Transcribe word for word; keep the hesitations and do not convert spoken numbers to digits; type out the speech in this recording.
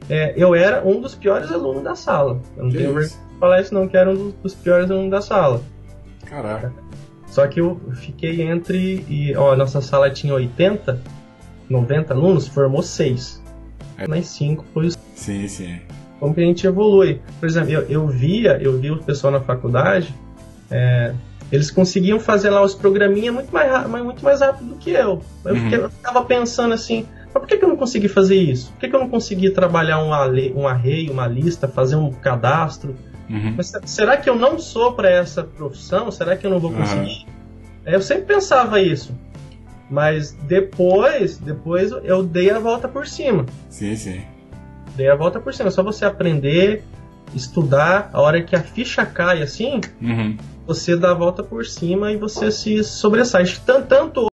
é, eu era um dos piores alunos da sala. Eu não Que tenho isso? vergonha de falar isso não, que era um dos, dos piores alunos da sala. Caraca. Só que eu fiquei entre... E, ó, a nossa sala tinha oitenta, noventa alunos, formou seis. É. Mais cinco foi os... Sim, sim. Como que a gente evolui. Por exemplo, eu, eu via, eu via o pessoal na faculdade, é, eles conseguiam fazer lá os programinha muito mais, muito mais rápido do que eu. Eu, Uhum. fiquei, eu ficava pensando assim, mas por que, que eu não consegui fazer isso? Por que, que eu não consegui trabalhar um, ale, um array, uma lista, fazer um cadastro? Uhum. Mas será que eu não sou para essa profissão? Será que eu não vou conseguir? Uhum. Eu sempre pensava isso. Mas depois, depois eu dei a volta por cima. Sim, sim. Dei a volta por cima. É só você aprender, estudar. A hora que a ficha cai assim, Uhum. você dá a volta por cima e você se sobressai. Tanto